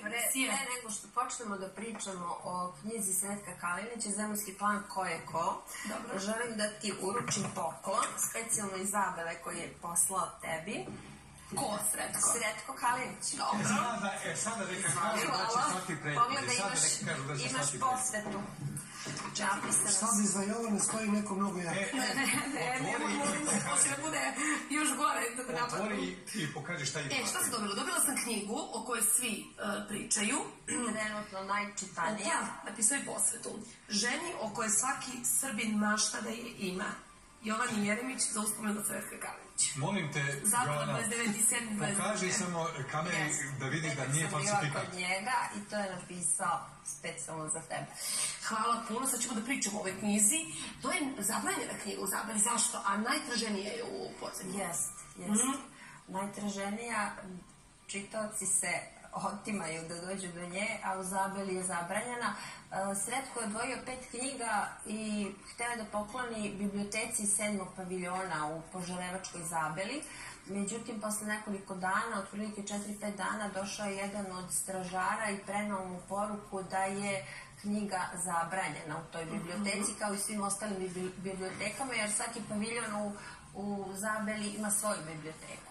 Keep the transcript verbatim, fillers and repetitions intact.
Pre nego što počnemo da pričamo o knjizi Sretka Kalinića, Zemaljski plan ko je ko, želim da ti uručim poklon, specijalno Izabele koji je poslao tebi. Ko Sretko? Sretko Kalinić. Dobro. Sada neka kažu da će slati preko. Pogledaj, imaš posvetu. Sad iza Jovane stoji neko mnogo jako. Ne, ne, ne, ne, može da bude još gore. Otvori i pokaži šta ima. E, šta sam dobila? Dobila sam knjigu o kojoj svi pričaju. Trenutno najčitanija. Napisao je posvetu. Ženi o kojoj svaki Srbin mašta da je ima. Jovan Jeremić za uspomenu od Sretka Kalinić. Molim te, Jovana, pokaži samo kameri da vidi da nije falsifikat. Bila kod njega i to je napisao specijalno za tebe. Hvala puno, sad ćemo da pričamo o ovoj knjizi. To je zabranjena knjiga u Zabeli, zašto? A najtraženija je u podzemlju. Jest, jest. Najtraženija, čitaoci se otimaju da dođu do nje, a u Zabeli je zabranjena. Sretko je odvojio pet knjiga i hteo da pokloni biblioteci sedmog paviljona u Požarevačkoj Zabeli. Međutim, posle nekoliko dana, otprilike četiri pet dana, došao je jedan od stražara i prenao mu poruku da je knjiga zabranjena u toj biblioteci, kao i svim ostalim bibliotekama, jer svaki paviljon u Zabeli ima svoju biblioteku.